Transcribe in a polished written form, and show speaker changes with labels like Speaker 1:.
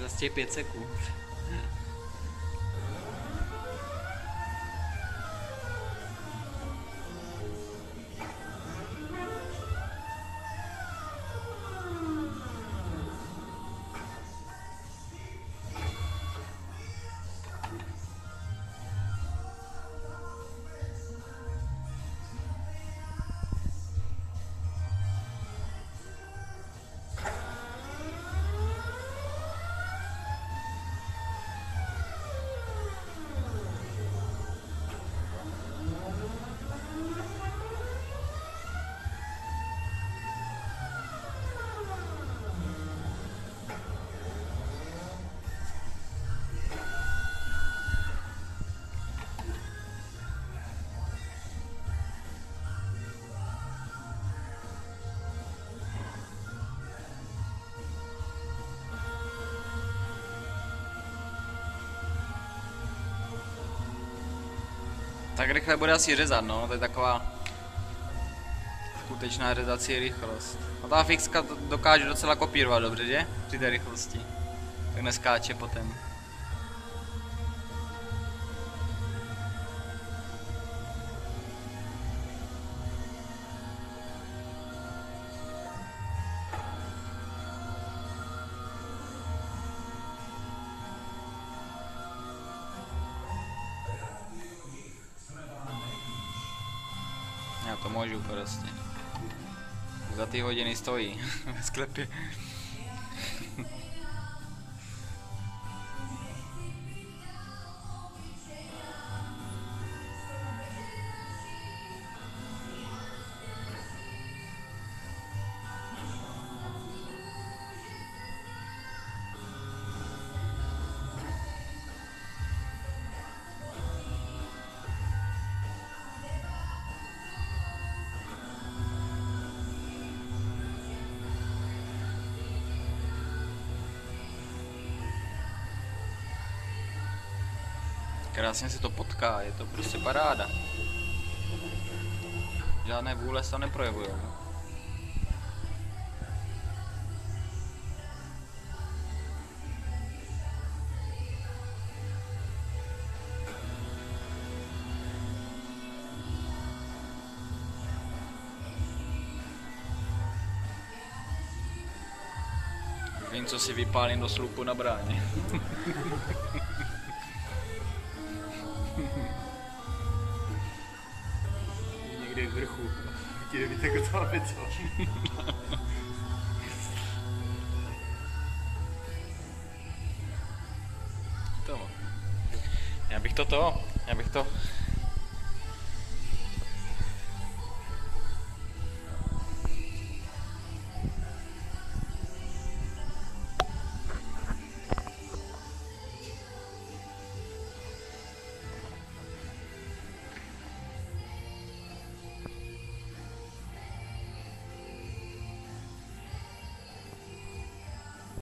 Speaker 1: za těch 5 sekund. Tak rychle bude asi řezat, no, to je taková skutečná řezací rychlost. A ta fixka dokáže docela kopírovat dobře, že? Při té rychlosti. Tak neskáče potom. Já to můžu prostě. Za ty hodiny stojí ve sklepě. Krásně se to potká, je to prostě paráda. Žádné vůle se neprojevují. Vím, co si vypálím do slupu na bráně.
Speaker 2: Někde v vrchu. Ti nevíte, kdo to máme co.
Speaker 1: To. Já bych to